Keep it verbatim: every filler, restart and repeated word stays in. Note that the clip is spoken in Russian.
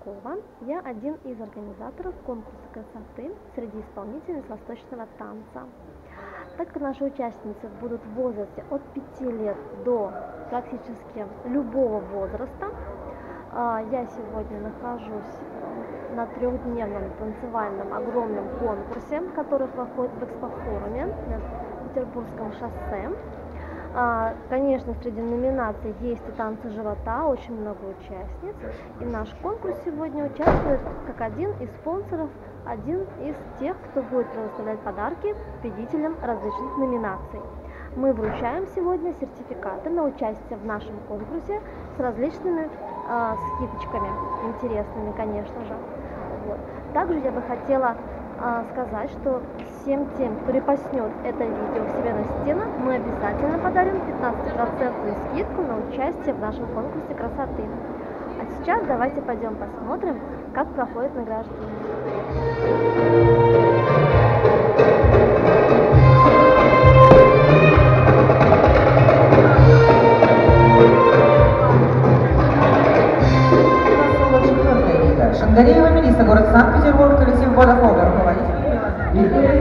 Полякова. Я один из организаторов конкурса красоты среди исполнительниц восточного танца. Так как наши участницы будут в возрасте от пяти лет до практически любого возраста, я сегодня нахожусь на трехдневном танцевальном огромном конкурсе, который проходит в экспофоруме на Петербургском шоссе. Конечно, среди номинаций есть и танцы живота, очень много участниц. И наш конкурс сегодня участвует как один из спонсоров, один из тех, кто будет предоставлять подарки победителям различных номинаций. Мы вручаем сегодня сертификаты на участие в нашем конкурсе с различными э, скидочками, интересными, конечно же. Вот. Также я бы хотела э, сказать, что всем тем, кто репостнет это видео к себе на стену, мы обязательно подарим пятнадцатипроцентную скидку на участие в нашем конкурсе красоты. А сейчас давайте пойдем посмотрим, как проходит награждение. Шангареева Мелисса, город Санкт-Петербург, коллектив Бодафога, руководитель.